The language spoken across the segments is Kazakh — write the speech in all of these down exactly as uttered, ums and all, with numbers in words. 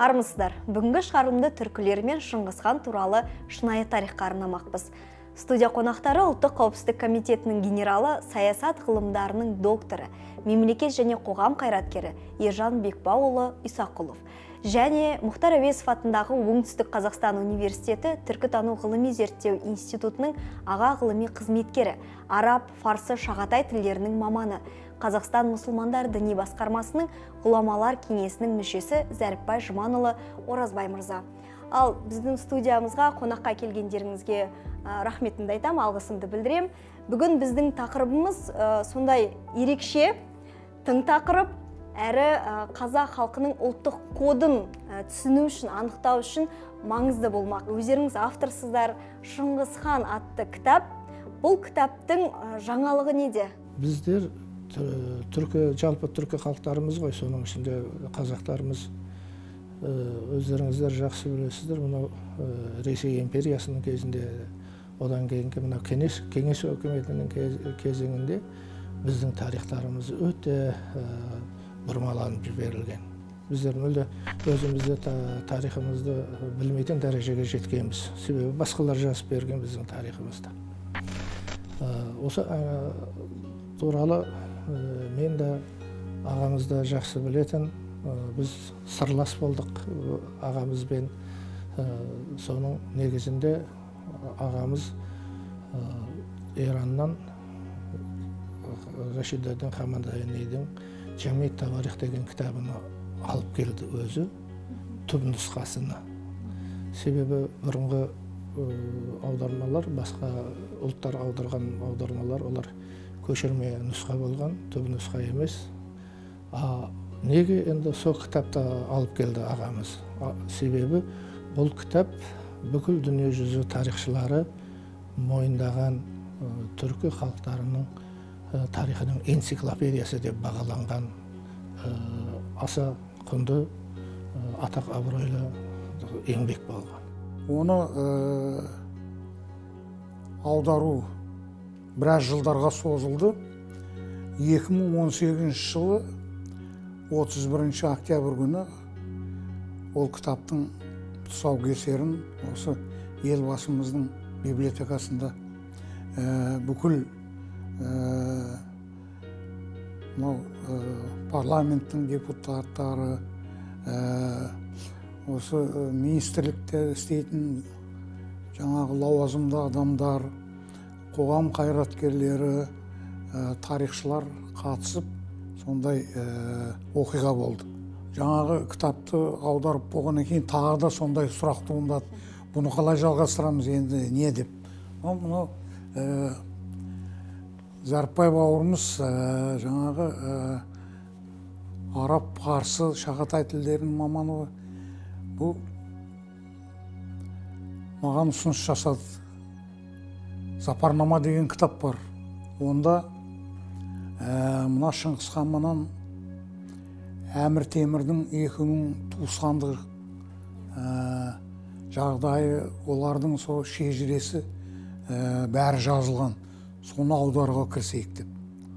Армысыздар, бүгінгі шығарылымды түркілер мен Шыңғысхан туралы шынайы тарихқа арнамақпыз. Студия қонақтары Ұлттық қауіпсіздік комитетінің генералы, саясат ғылымдарының докторы, мемлекет және қоғам қайраткері Ержан Бекбауұлы Исақұлов және Мұхтар Әуезов атындағы Оңтүстік Қазақстан университеті Түркітану ғылыми зерттеу институтының аға ғылыми қызметкері, араб, фарсы, шағатай тілдерінің маманы, Қазақстан мұсылмандар діни басқармасының ғұламалар кеңесінің мүшесі Зәріпбай Жұманұлы Оразбай мырза. Ал біздің студиямызға қонаққа келгендеріңізге рахметімді айтам, алғысымды білдірем. Бүгін біздің тақырыбымыз сондай ерекше, тың тақырып, әрі қазақ халқының ұлттық кодын түсіну үшін, анықтау үшін маңызды болмақ. Өздеріңіз авторсыздар, Шыңғысхан атты кітап. Бұл кітаптың жаңалығы неде? Біздер түркі, жалпы түркі халықтарымыз ғой, соның ішінде қазақтарымыз, өздеріңіздер жақсы білесіздер, мынау Ресей империясының кезінде, одан кейінгі мынау кеңес өкіметінің кезеңінде біздің тарихтарымыз өте бұрмаланып жіберілген. Біздер мүлде өзімізде тарихымызды білмейтін дәрежеге жеткенбіз. Себебі басқалар жазып берген біздің тарихымызда. Осы туралы мен де ағамызды жақсы білетін, біз сырлас болдық ағамызбен. Соның негізінде ағамыз Ираннан Рашидадың Хамадайнидің Жамиат Таварих деген кітабын алып келді өзі, түп нұсқасына. Себебі бұрынғы аудармалар, басқа ұлттар аударған аудармалар, олар көшірме нұсқа болған, түп нұсқа емес. Неге енді сол кітапты алып келді ағамыз? Себебі бұл кітап бүкіл дүние жүзі тарихшылары мойындаған түркі халықтарының тарихының энциклопедиясы деп бағаланған аса құнды, атақ абыройлы еңбек болған. Оны аудару біраз жылдарға созылды. екі мың он сегізінші жылы отыз бірінші октябрь күні ол кітаптың тұсаукесерін осы елбасымыздың библиотекасында бүкіл парламенттің депутаттары, осы министрлікте істейтін жаңағы лауазымды адамдар, қоғам қайраткерлері, тарихшылар қатысып, сондай оқиға болды. Жаңағы кітапты аударып болғаннан кейін тағы да сондай сұрақ туындады. Бұны қалай жалғастырамыз енді, не деп? Мұны Зәріпбай бауырымыз жаңағы араб, парсы, шағатай тілдерінің маманы, бұл маған ұсыныс жасады. Запарнама деген кітап бар. Онда мына Шыңғысханнан Әмір Темірдің екеуінің туысқандығы жағдайы, олардың сол шежіресі бәрі жазылған. Соны аударуға кірісейік деп.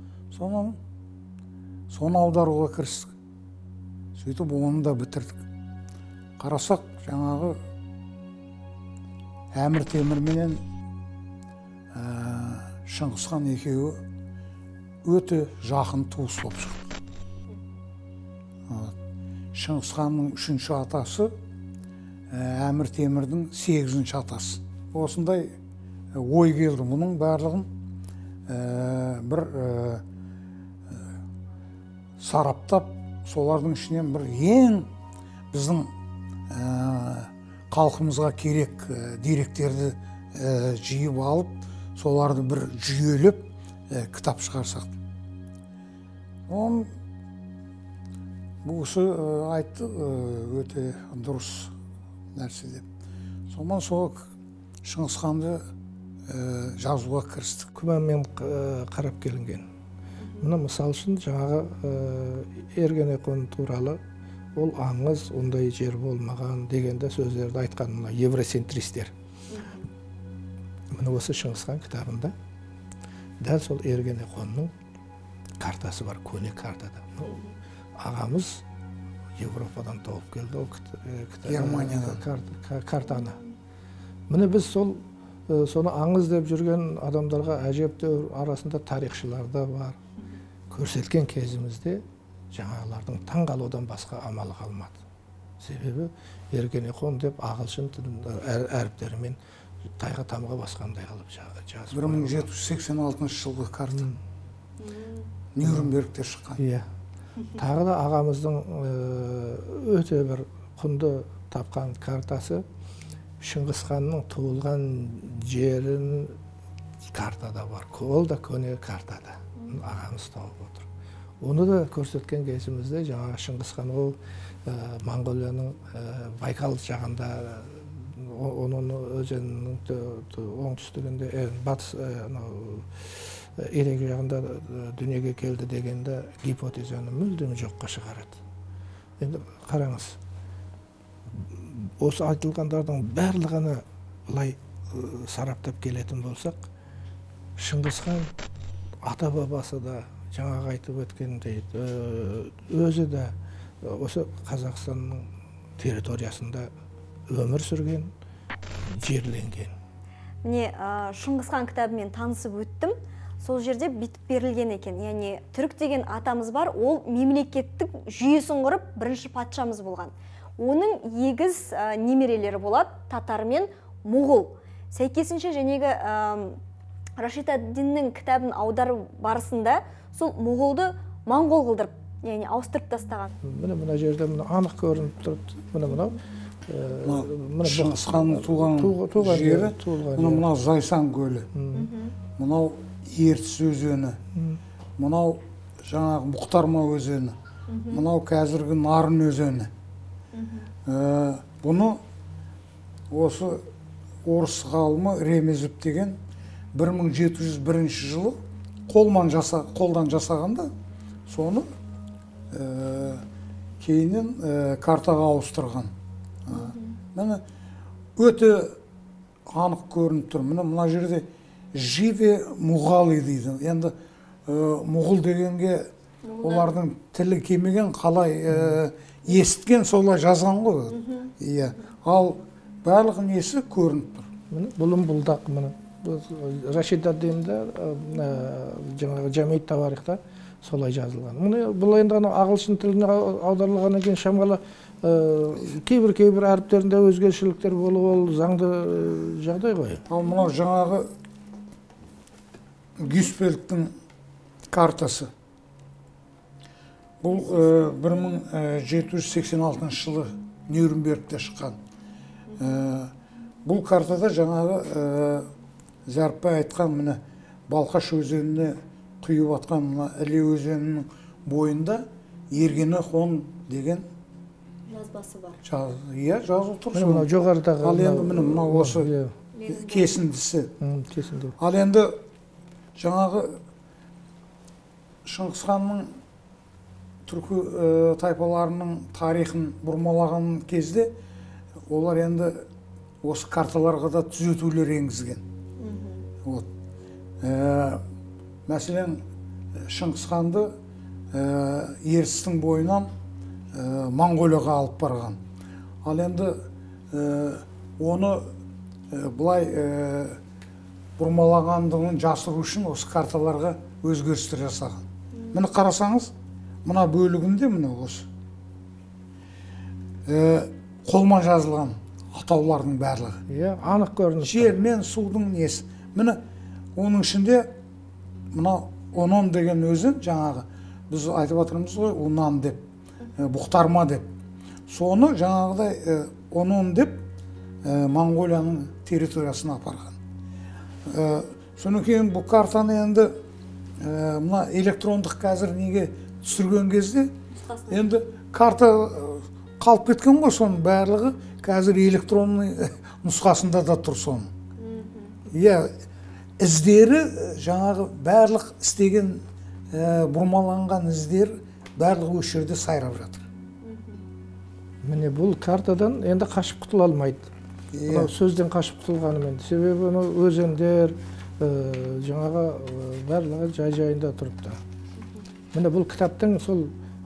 Соны аударуға кірістік. Сөйтіп оны да бітірдік. Қарасақ, жаңағы Әмір Темір менен Шыңғысхан екеуі өте жақын туыс болып шықты. Шыңғысханның үшінші атасы, Әмір Темірдің сегізінші атасы. Осындай ой келді. Мұның барлығын бір сараптап, солардың ішінен бір ең біздің халқымызға керек деректерді жиып алып, соларды бір жүйелеп кітап шығарсақ. Оның бұсы айтты, өте дұрыс нәрсе деп. Сонан сол Шыңғысханды жазуға кірістік. Күмәнмен қарап келінген. Мұны мысал үшін жаңағы Эргенекон туралы ол аңыз, ондай жер болмаған дегенде сөздерді айтқан мына евроцентристер. Мұны осы Шыңғысхан кітабында дәл сол Эргенеконның картасы бар, көне картада. Ағамыз Европадан тауып келді ол Германиядан картаны. Міне біз сол соны аңыз деп жүрген адамдарға әжептәуір арасында тарихшылар да бар. Көрсеткен кезімізде жаңағылардың таң қалудан басқа амалы қалмады. Себебі Эргенекон деп ағылшын әріптерімен тайға тамға басқандай қылып жазып. бір мың жеті жүз сексен алтыншы жылғы карта. Нюрнбергте шыққан. Иә. Тағы да ағамыздың өте бір құнды тапқан картасы Шыңғысханның туылған жерін картада бар. Ол да көне картада. Ағамыз тауып отыр. Оны да көрсеткен кезімізде жаңағы Шыңғысхан ол Монғолияның Байкал жағында, оның өзенінің оңтүстігінде, батыс Ерек жағында дүниеге келді дегенде гипотезаны мүлдем жоққа шығарады. Енді қараңыз, осы айтылғандардың барлығына былай сараптап келетін болсақ, Шыңғысхан ата бабасы да жаңағы айтып өткендей өзі де осы Қазақстанның территориясында өмір сүрген, жерленген. Міне Шыңғысхан кітабымен танысып өттім. Сол жерде бітіп берілген екен. Яғни түрік деген атамыз бар, ол мемлекеттік жүйесін құрып бірінші патшамыз болған. Оның егіз немерелері болады, татар мен мұғыл. Сәйкесінше жәнегі Рашид ад-Диннің кітабын аудару барысында сол мұғылды моңғол қылдырып, яғни ауыстырып тастаған. Міне мына жерде анық көрініп тұрды. Міне мынау Шыңғысханның туған жері, мынау Зайсан көлі, мынау Ертіс өзені, мынау жаңағы Мұқтарма өзені, мынау қазіргі Нарын өзені. Бұны осы орыс ғалымы Ремезов деген бір мың жеті жүз бірінші жылы қолдан жасағанда, соны кейіннен картаға ауыстырған. Міне өте анық көрініп тұр. Міне мына жерде Живе Мұғали дейді. Енді мұғыл дегенге олардың тілі келмеген, қалай естіген солай жазған ғой. Ал барлық несі көрініп тұр. Бұлым бұлдақ міне. Рашид ад-Динде жаңағы Жамиғ ат-Тауарихта солай жазылған. Бұл енді ағылшын тіліне аударылғаннан кейін шамалы кейбір-кейбір әріптерінде өзгершіліктер болуы ол заңды жағдай ғой. Ал мынау жаңағы Гюсбельдтің картасы. Бұл бір мың жеті жүз сексен алтыншы жылы Нюрнбергте шыққан. Бұл картада жаңағы Зәріпбай айтқан міне Балқаш өзеніне құйып атқан мына Іле өзенінің бойында Эргенекон деген жазбасы бар. Иә, жазылып тұр. Мынау жоғарыдағы. Ал енді міне мынау осы кесіндісі. Кесінді. Ал енді жаңағы Шыңғысханның түркі тайпаларының тарихын бұрмалаған кезде олар енді осы карталарға да түзетулер енгізген. Мәселен, Шыңғысханды Ертістің бойынан Монғолияға алып барған. Ал енді оны бұлай бұрмалағандығын жасыру үшін осы карталарға өзгерістер жасаған. Міне қарасаңыз, мына бөлігінде міне осы қолмен жазылған атаулардың барлығы. Иә, анық көрініп. Жер мен судың несі. Міне оның ішінде мына Онон деген өзен жаңағы біз айтып отырмыз ғой, Унан деп, Бұқтарма деп. Соны жаңағыдай Онон деп Монғолияның территориясына апарған. Содан кейін бұл картаны енді мына электрондық қазір неге түсірген кезде енді карта қалып кеткен ғой, соның барлығы қазір электронный нұсқасында да тұр соның. Иә, іздері жаңағы барлық істеген бұрмаланған іздер барлығы осы жерде сайрап жатыр. Міне бұл картадан енді қашып құтыла алмайды. Сөзден қашып құтылғанымен. Себебі өзендер жаңағы барлығы жай-жайында тұрыпты. Міне бұл кітаптың сол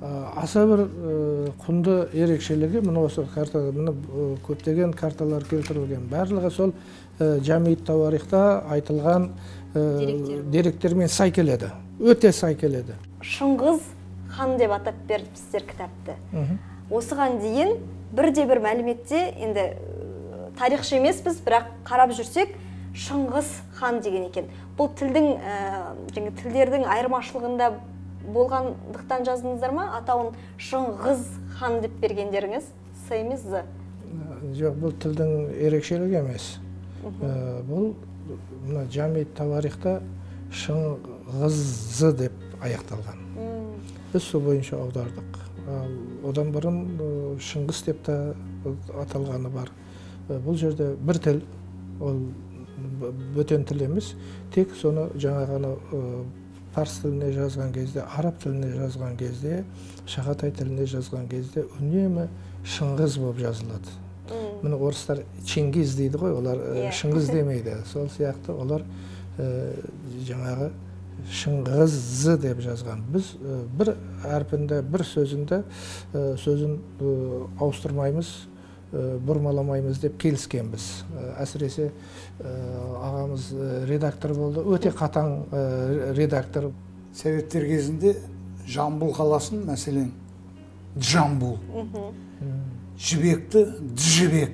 аса бір құнды ерекшелігі мына осы картада мына көптеген карталар келтірілген. Барлығы сол Жамиғ Тауарихта айтылған деректермен сай келеді. Өте сай келеді. Шыңғыз хан деп атап беріпсіздер кітапты. Осыған дейін бірде бір мәліметте, енді тарихшы емеспіз, бірақ қарап жүрсек, Шыңғыс хан деген екен. Бұл тілдің, жаңа тілдердің айырмашылығында болғандықтан жаздыңыздар ма? Атауын Шыңғыз хан деп бергендеріңіз сай емес зы? Жоқ, бұл тілдің ерекшелігі емес. Бұл мына Жамиғ Тауарихта Шыңғызы деп аяқталған. Біз сол бойынша аудардық. Одан бұрын Шыңғыс деп та аталғаны бар. Бұл жерде бір тіл, ол бөтен тіл емес, тек соны жаңа ғана парс тіліне жазған кезде, араб тіліне жазған кезде, шағатай тіліне жазған кезде үнемі Шыңғыз болып жазылады. Міне орыстар Чингиз дейді ғой, олар Шыңғыз демейді. Сол сияқты олар жаңағы Шыңғызы деп жазған. Біз бір әрпінде, бір сөзінде сөзін ауыстырмаймыз, бұрмаламаймыз деп келіскенбіз. Әсіресе ағамыз редактор болды, өте қатаң редактор. Советтер кезінде Жамбыл қаласын, мәселен, Джамбул, жібекті Джібек.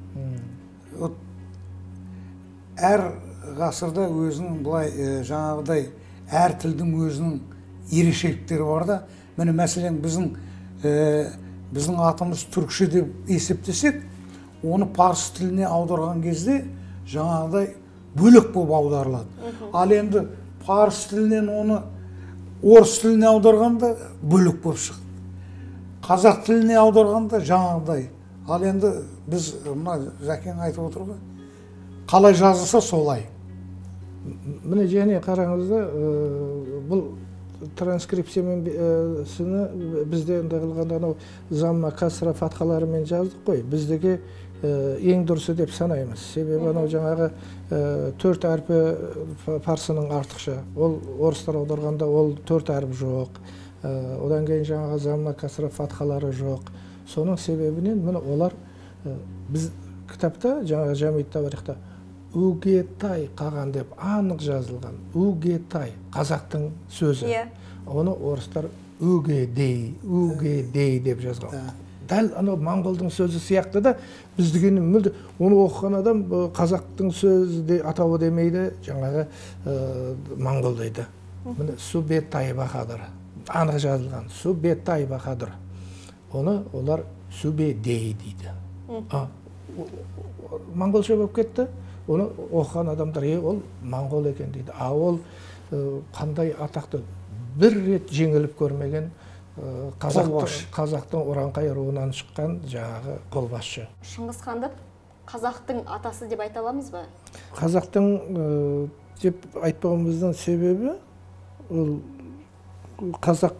Әр ғасырда өзінің бұлай жаңағыдай әр тілдің өзінің ерекшеліктері бар да. Міне мәселен біздің біздің атымыз түркше деп есептесек, оны парсы тіліне аударған кезде жаңағыдай бөлек болып аударылады. Ал енді парсы тілінен оны орыс тіліне аударғанда бөлек болып шықты. Қазақ тіліне аударғанда жаңағыдай. Ал енді біз мына Жәкең айтып отыр ғой, қалай жазылса солай. Міне және қараңызда, бұл транскрипциямен бізде қылғанда замма, касра, фатхаларымен жаздық қой. Біздегі ең дұрысы деп санаймыз. Себебі анау жаңағы төрт әрпі парсының артықша. Ол орыстар аударғанда ол төрт әріп жоқ. Одан кейін жаңағы замма, касра, фатхалары жоқ. Соның себебінен міне олар біз кітапта жаңағы Жамиғ Тауарихта Үгетай қаған деп анық жазылған. Үгетай қазақтың сөзі. Оны орыстар үгедей, үгедей деп жазған. Дәл анау моңғолдың сөзі сияқты да біздігені мүлде оны оқыған адам қазақтың сөзі атауы демейді, жаңағы моңғол дейді. Міне Сүбетай Бахадыр. Анық жазылған. Сүбетай Бахадыр. Оны олар Сүбедей дейді. Моңғолша болып кетті. Оны оқыған адамдар, ол моңғол екен дейді. А ол қандай атақты бір рет жеңіліп көрмеген қазақтың Ұранқай руынан шыққан жаңағы қолбасшы. Шыңғыс ханды қазақтың атасы деп айта аламыз ба? Қазақтың деп айтпауымыздың себебі, ол қазақ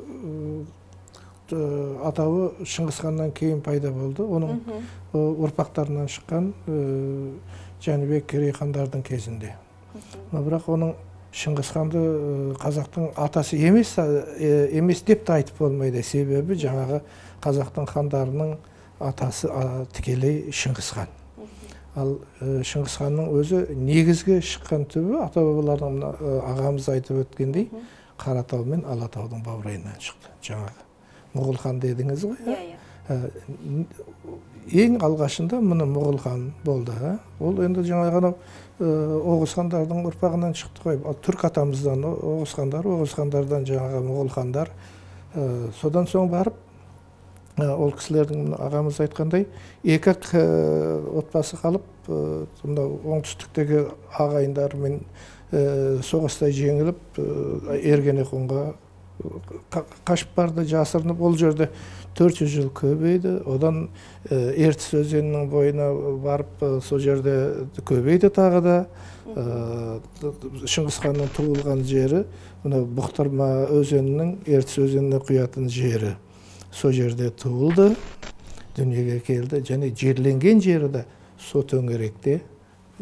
атауы Шыңғыс ханнан кейін пайда болды. Оның ұрпақтарынан шыққан Жәнібек, Керей хандардың кезінде. Бірақ оның Шыңғыс ханды қазақтың атасы емес емес деп те айтып болмайды. Себебі жаңағы қазақтың хандарының атасы тікелей Шыңғыс хан. Ал Шыңғыс ханның өзі негізгі шыққан түбі ата-бабалардың ағамыз айтып өткендей Қаратау мен Алатаудың баурайынан шықты. Жаңағы Мұғыл хан дедіңіз ғой. Ең алғашында мұны Мұғыл хан болды. Ол енді жаңағы Оғыз хандардың ұрпағынан шықты ғой. Түрк атамыздан Оғыз хандар, Оғыз хандардан жаңағы Мұғыл хандар. Содан соң барып, ол кісілердің ағамыз айтқандай, екі отбасы қалып, оңтүстіктегі ағайындармен соғыста жеңіліп, Ергенеконға қашып барды, жасырынып, ол жерде төрт жүз жыл көбейді. Одан Ертіс өзенінің бойына барып, сол жерде көбейді тағы да. Шыңғыс ханның туылған жері, Бұқтырма өзенінің Ертіс өзеніне құятын жері. Сол жерде туылды, дүниеге келді. Және жерленген жері де со төңіректе.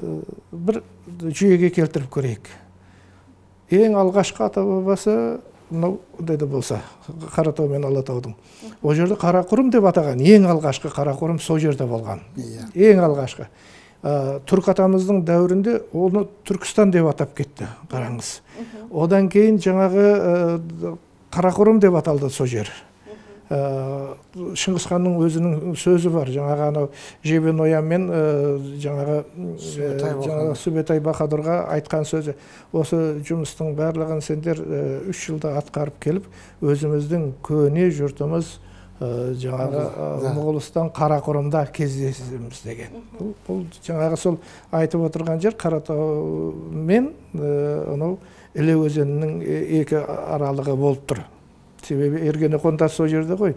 Бір жүйеге келтіріп көрейік. Ең алғашқы ата-бабасы мынау деді болса Қаратау мен Алатаудың ол жерде Қарақұрым деп атаған ең алғашқы Қарақұрым сол жерде болған. Ең алғашқы. Түрк атамыздың дәуірінде оны Түркістан деп атап кетті, қараңыз. Одан кейін жаңағы Қарақұрым деп аталды сол жер. Шыңғыс ханның өзінің сөзі бар, жаңағы анау Жебен Оян мен жаңағы Сүбетай Баһадурға айтқан сөзі. Осы жұмыстың барлығын сендер үш жылда атқарып келіп, өзіміздің көне жұртымыз жаңағы Моғолстан Қарақұрымда кездесеміз деген. Бұл жаңағы сол айтып отырған жер Қаратау мен анау Іле өзенінің екі аралығы болып тұр. Себебі Ергенекондар сол жерде ғой.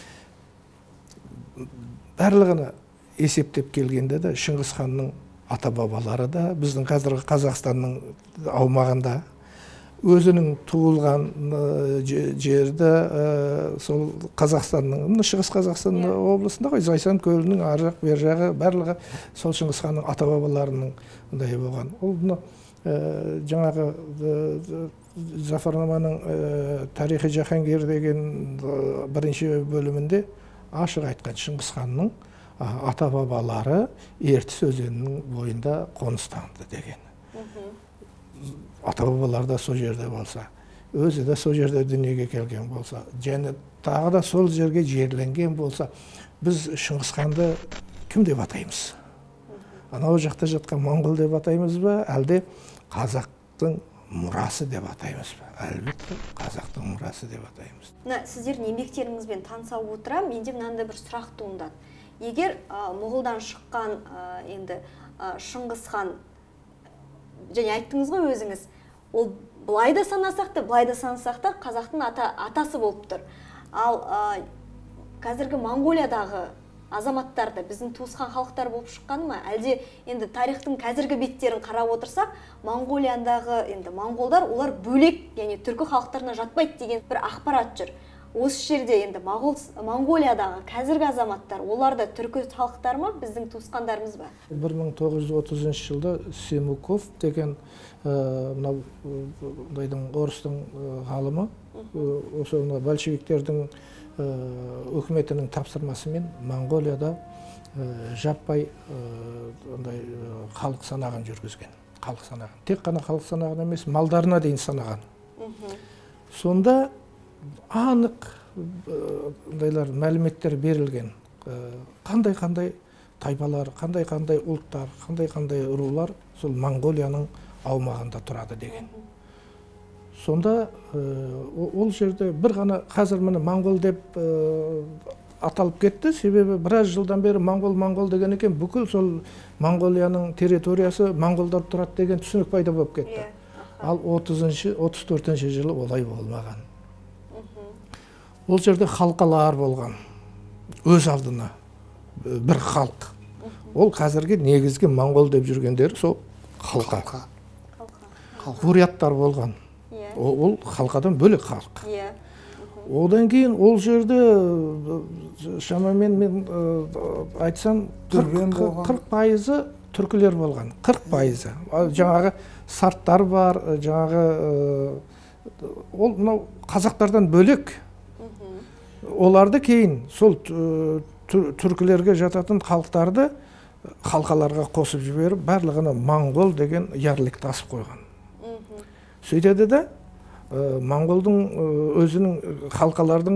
Барлығына есептеп келгенде де Шыңғыс ханның ата-бабалары да біздің қазіргі Қазақстанның аумағында өзінің туылған жерді сол Қазақстанның, Шығыс Қазақстан облысында ғой, Зайсан көлінің ар жақ бер жағы барлығы сол Шыңғыс ханның ата-бабаларының мындай болған. Ол жаңағы Зафарнаманың тарихи Жаһангер деген бірінші бөлімінде ашық айтқан Шыңғыс ханның ата-бабалары Ертіс өзенінің бойында қоныстанды деген. Ата-бабалар да сол жерде болса, өзі де сол жерде дүниеге келген болса, және тағы да сол жерге жерленген болса, біз Шыңғыс ханды кім деп атаймыз? Анау жақта жатқан моңғол деп атаймыз ба, әлде қазақтың мұрасы деп атаймыз ба? Әлбетте қазақтың мұрасы деп атаймыз. Сіздердің еңбектеріңізбен таныса отыра, менде мынандай бір сұрақ туындады. Егер Моғолдан шыққан енді Шыңғыс хан, және айттыңыз ғой өзіңіз, ол былай да санасақ та, былай да санасақ та қазақтың атасы болып тұр. Ал қазіргі Монғолиядағы азаматтарды біздің туысқан халықтар болып шыққан ма? Әлде енді тарихтың қазіргі беттерін қарап отырсақ, Монғолиядағы енді монғолдар олар бөлек, яғни түркі халықтарына жатпайды деген бір ақпарат жүр. Осы жерде енді Монғолиядағы қазіргі азаматтар, олар да түркі халықтар ма, біздің туысқандарымыз ба? бір мың тоғыз жүз отызыншы жылда Семуков деген орыстың ғалымы, осы большевиктердің үкіметінің тапсырмасымен Монғолияда жаппай халық санағын жүргізген. Халық санағын. Тек қана халық санағын емес, малдарына дейін санаған. Сонда анық мәліметтер берілген. Қандай-қандай тайпалар, қандай-қандай ұлттар, қандай-қандай рулар сол Монғолияның аумағында тұрады деген. Сонда ол жерде бір ғана қазір міне моңғол деп аталып кетті, себебі біраз жылдан бері моңғол-моңғол деген екен, бүкіл сол Монғолияның территориясы моңғолдар тұрады деген түсінік пайда болып кетті. Ал отызыншы отыз төртінші жылы олай болмаған. Ол жерде халқалар болған, өз алдына бір халық. Ол қазіргі негізгі моңғол деп жүргендері сол халқа. Буряттар болған. Ол халқадан бөлек халық. Одан кейін ол жерде шамамен мен айтсам қырық пайызы түркілер болған. қырық пайызы. Жаңағы сарттар бар, жаңағы ол мынау қазақтардан бөлек. Оларды кейін сол түркілерге жататын халықтарды халқаларға қосып жіберіп, барлығына моңғол деген ярлык тасып қойған. Сөйтеді де моңғолдың өзінің халқалардың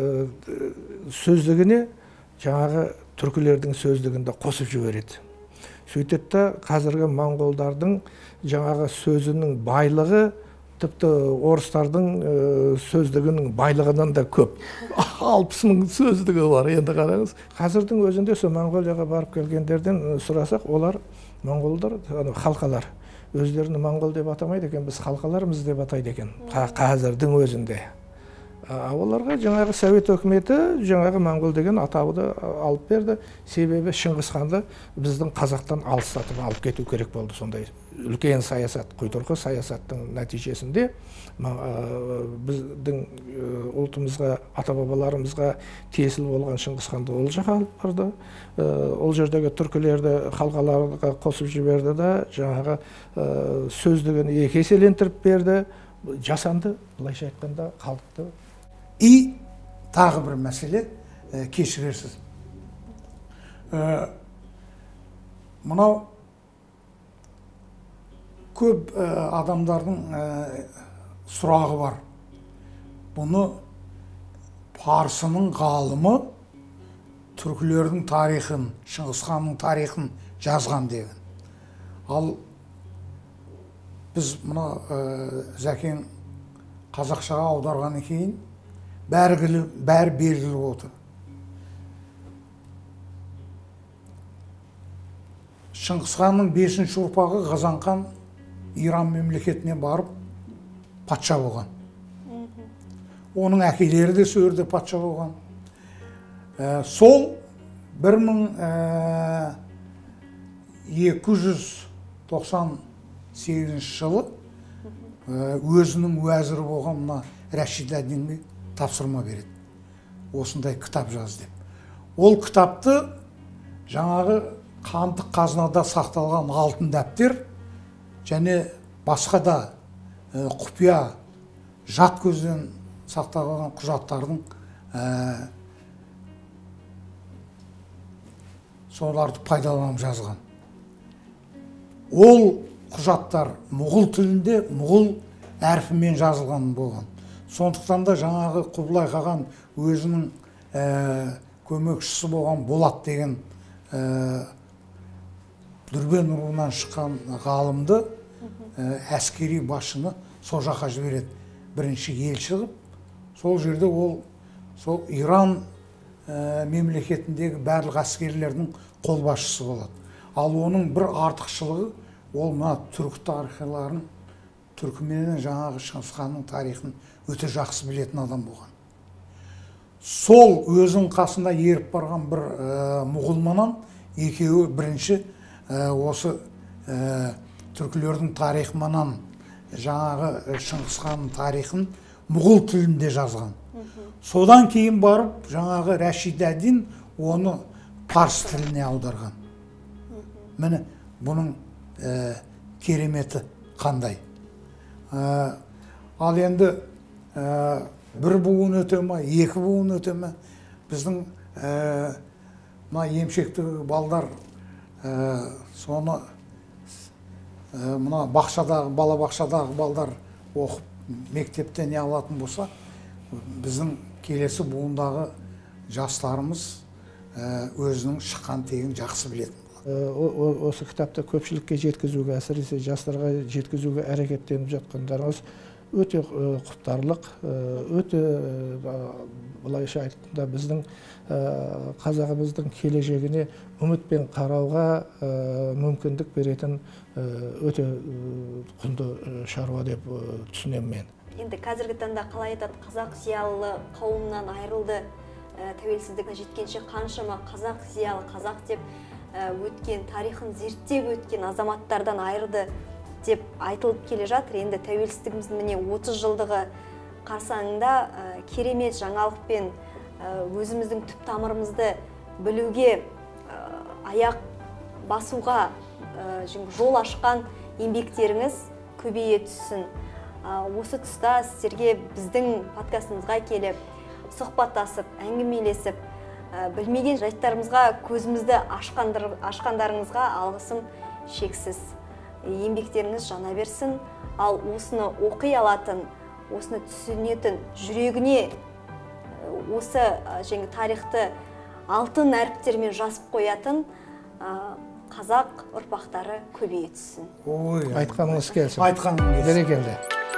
сөздігіне жаңағы түркілердің сөздігінде қосып жібереді. Сөйтеді де қазіргі моңғолдардың жаңағы сөзінің байлығы тіпті орыстардың сөздігінің байлығынан да көп. алпыс мың сөздігі бар, енді қараңыз. Қазірдің өзінде сол Монғолияға барып келгендерден сұрасақ, олар моңғолдар, халқалар өздерін моңғол деп атамайды екен, біз халқаларымыз деп атайды екен. Қазірдің өзінде. Оларға жаңағы Совет өкіметі жаңағы моңғол деген атауды алып берді. Себебі Шыңғыс ханды біздің қазақтан алыстатып алып кету керек болды. Сондай үлкен саясат, құйтырқы саясаттың нәтижесінде біздің ұлтымызға, ата-бабаларымызға тиесілі болған Шыңғыс ханды ол жаққа алып барды. Ол жердегі түркілерді халқаларға қосып жіберді де жаңағы сөздігін екі еселентіріп берді. жасанды, былайша айтқанда қалыпты. И тағы бір мәселе, кешірерсіз. Мынау көп адамдардың сұрағы бар. Бұны парсының ғалымы түркілердің тарихын, Шыңғысханның тарихын жазған деген. Ал біз мына Зәкең қазақшаға аударғаннан кейін бәрі белгілі отыр. Шыңғысханның бесінші ұрпағы Қазанхан Иран мемлекетіне барып патша болған. Оның әкелері де сол жерде патша болған. Сол бір мың екі жүз тоқсан сегізінші жылы өзінің уәзірі болған мына Рашид ад-Динге тапсырма береді. Осындай кітап жаз деп. Ол кітапты жаңағы хандық қазынада сақталған алтын дәптер және басқа да құпия жат көзден сақталған құжаттардың соларды пайдаланып жазған. Ол құжаттар мұғыл тілінде, мұғыл әрпімен жазылған болған. Сондықтан да жаңағы Құбылай Қаған өзінің көмекшісі болған Болат деген Дүрбен руынан шыққан ғалымды әскери басшыны сол жаққа жібереді. Бірінші елші қылып, сол жерде ол сол Иран мемлекетіндегі барлық әскерлердің қолбасшысы болады. Ал оның бір артықшылығы ол мына түрік тарихшыларын, түркіменен жаңағы Шыңғысханның тарихын өте жақсы білетін адам болған. Сол өзінің қасында еріп барған бір мұғылманан екеуі бірінші осы түркілердің тарихынан жаңағы Шыңғысханның тарихын мұғыл тілінде жазған. Содан кейін барып жаңағы Рашид ад-Дин оны парсы тіліне аударған. Міне бұның кереметі қандай. Ал енді бір буын өте ме, екі буын өте ме, біздің емшекті балдар соны мына бақшадағы, бала бақшадағы балдар оқып мектепте не алатын болса, біздің келесі буындағы жастарымыз өзінің шыққан тегін жақсы білетін. Осы кітапты көпшілікке жеткізуге, әсіресе жастарға жеткізуге әрекеттеніп жатқандарыңыз өте құптарлық, өте былайша айтқанда біздің қазағымыздың келешегіне үмітпен қарауға мүмкіндік беретін өте құнды шаруа деп түсінемін мен. Енді қазіргі таңда қалай айтады, қазақ зиялы қауымнан айырылды, тәуелсіздігіне жеткенше қаншама қазақ зиялы, қазақ деп өткен, тарихын зерттеп өткен азаматтардан айырды деп айтылып келе жатыр. Енді тәуелсіздігіміздің міне отыз жылдығы қарсаңында керемет жаңалықпен өзіміздің түп тамырымызды білуге, аяқ басуға жол ашқан еңбектеріңіз көбейе түссін. Осы тұста сіздерге біздің подкастымызға келіп, сұхбаттасып, әңгімелесіп, білмеген жайттарымызға көзімізді ашқандарыңызға алғысым шексіз. Еңбектеріңіз жана берсін, ал осыны оқи алатын, осыны түсінетін, жүрегіне осы жаңа тарихты алтын әріптермен жазып қоятын қазақ ұрпақтары көбейе түссін. Айтқаныңыз келсін. Айтқаныңыз келсін. Берекелі.